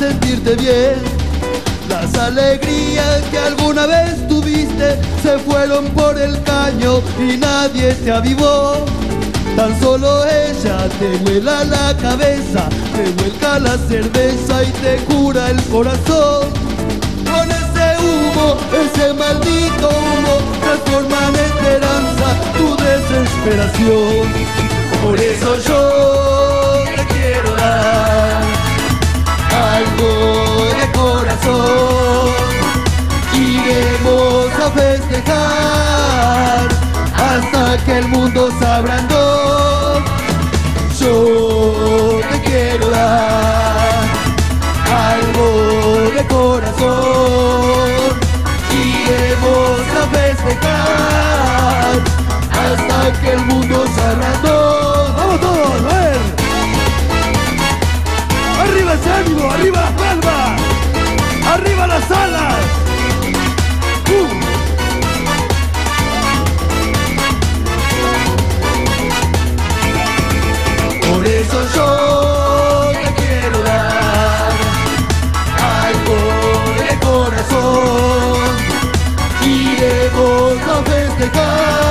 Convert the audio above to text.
sentirte bien. Las alegrías que alguna vez tuviste se fueron por el caño y nadie te avivó. Tan solo ella te vuela la cabeza, te vuelca la cerveza y te cura el corazón. Con ese humo, ese maldito humo, transforma en esperanza tu desesperación. Por eso yo te quiero dar algo de corazón. Iremos a festejar hasta que el mundo se agrandó. Yo te quiero dar algo de corazón. Iremos a festejar hasta que el mundo se agrandó. ¡Vamos todos! ¡A ver! ¡Arriba ese ánimo! ¡Arriba las palmas! ¡Arriba las alas! Por eso yo te quiero dar algo de corazón. Iremos a festejar